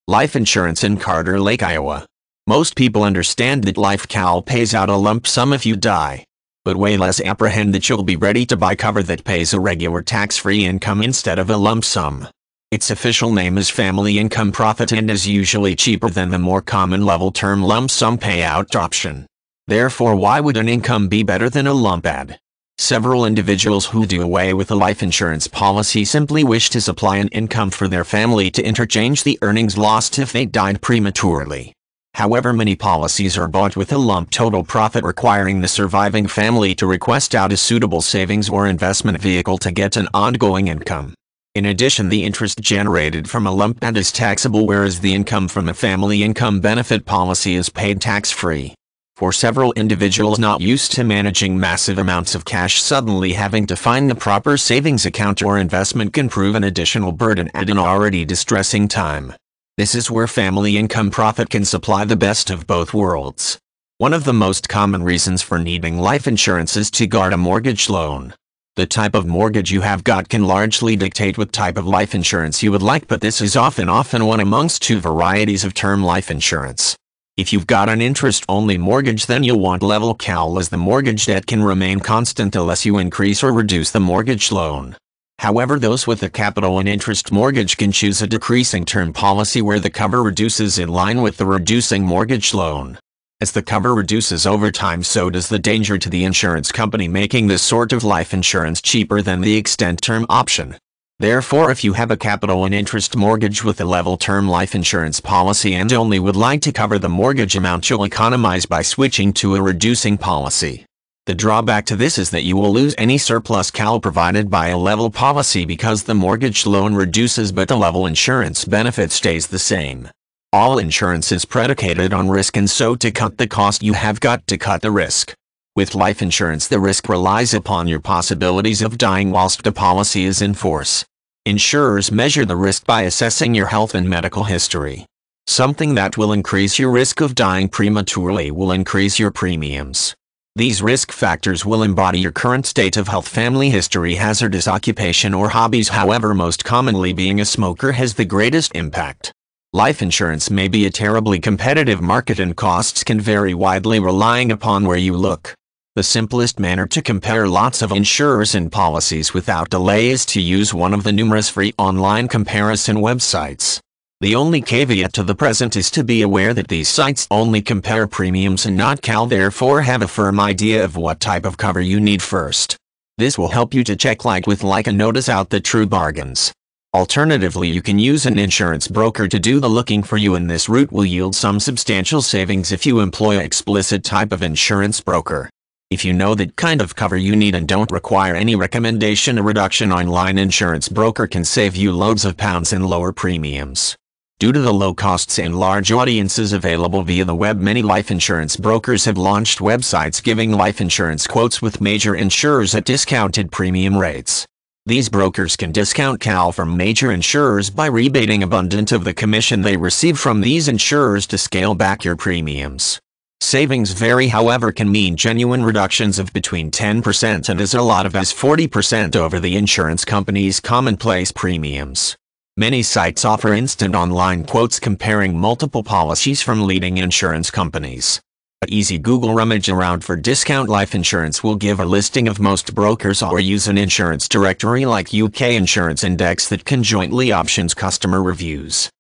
Life insurance in Carter Lake, Iowa. Most people understand that LifeCal pays out a lump sum if you die, but way less apprehend that you'll be ready to buy cover that pays a regular tax-free income instead of a lump sum. Its official name is Family Income Profit and is usually cheaper than the more common level term lump sum payout option. Therefore, why would an income be better than a lump ad? Several individuals who do away with a life insurance policy simply wish to supply an income for their family to interchange the earnings lost if they died prematurely. However, many policies are bought with a lump total profit, requiring the surviving family to request out a suitable savings or investment vehicle to get an ongoing income. In addition, the interest generated from a lump ad is taxable, whereas the income from a family income benefit policy is paid tax-free. For several individuals not used to managing massive amounts of cash, suddenly having to find the proper savings account or investment can prove an additional burden at an already distressing time. This is where Family Income Profit can supply the best of both worlds. One of the most common reasons for needing life insurance is to guard a mortgage loan. The type of mortgage you have got can largely dictate what type of life insurance you would like, but this is often one amongst two varieties of term life insurance. If you've got an interest-only mortgage, then you'll want LifeCal, as the mortgage debt can remain constant unless you increase or reduce the mortgage loan. However, those with a capital and interest mortgage can choose a decreasing term policy where the cover reduces in line with the reducing mortgage loan. As the cover reduces over time, so does the danger to the insurance company, making this sort of life insurance cheaper than the extend term option. Therefore, if you have a capital and interest mortgage with a level term life insurance policy and only would like to cover the mortgage amount, you'll economize by switching to a reducing policy. The drawback to this is that you will lose any surplus CAL provided by a level policy because the mortgage loan reduces but the level insurance benefit stays the same. All insurance is predicated on risk, and so to cut the cost you have got to cut the risk. With life insurance, the risk relies upon your possibilities of dying whilst the policy is in force. Insurers measure the risk by assessing your health and medical history. Something that will increase your risk of dying prematurely will increase your premiums. These risk factors will embody your current state of health, family history, hazardous occupation, or hobbies. However, most commonly, being a smoker has the greatest impact. Life insurance may be a terribly competitive market and costs can vary widely relying upon where you look. The simplest manner to compare lots of insurers and policies without delay is to use one of the numerous free online comparison websites. The only caveat to the present is to be aware that these sites only compare premiums and not CAL, therefore have a firm idea of what type of cover you need first. This will help you to check and notice out the true bargains. Alternatively, you can use an insurance broker to do the looking for you, and this route will yield some substantial savings if you employ an explicit type of insurance broker. If you know that kind of cover you need and don't require any recommendation, a reduction online insurance broker can save you loads of pounds in lower premiums. Due to the low costs and large audiences available via the web, many life insurance brokers have launched websites giving life insurance quotes with major insurers at discounted premium rates. These brokers can discount CAL from major insurers by rebating abundant of the commission they receive from these insurers to scale back your premiums. Savings vary, however, can mean genuine reductions of between 10% and as low as 40% over the insurance company's commonplace premiums. Many sites offer instant online quotes comparing multiple policies from leading insurance companies. An easy Google rummage around for discount life insurance will give a listing of most brokers, or use an insurance directory like UK Insurance Index that conjointly options customer reviews.